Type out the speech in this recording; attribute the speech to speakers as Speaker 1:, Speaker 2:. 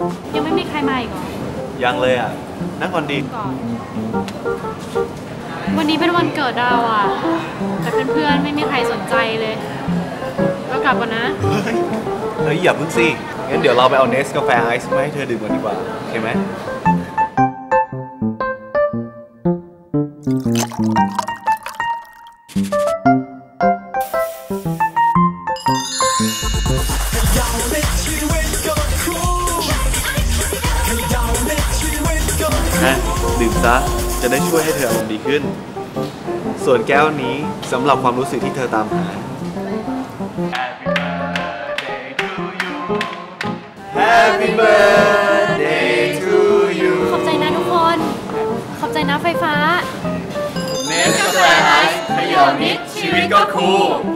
Speaker 1: ยังไม่มีใครมาอีกเหรอ
Speaker 2: ยังเลยอ่ะนั่งก่อนดี
Speaker 1: ก่อนวันนี้เป็นวันเกิดดาวอ่ะแต่เพื่อนๆไม่มีใครสนใจเลยก็กลับก่อนนะ
Speaker 2: เฮ้ยอย่าเพิ่งสิงั้นเดี๋ยวเราไปเอาเนสกาแฟไอซ์มาให้เธอดื่มกันดีกว่าโอเคไหมดื่มซะจะได้ช่วยให้เธออารมณ์ดีขึ้นส่วนแก้วนี้สำหรับความรู้สึกที่เธอตามหา Happy birthday to you
Speaker 1: ขอบใจนะทุกคนขอบใจนะไฟฟ้า
Speaker 2: เนสกาแฟไอซ์ขย่ามิตรชีวิตก็คูล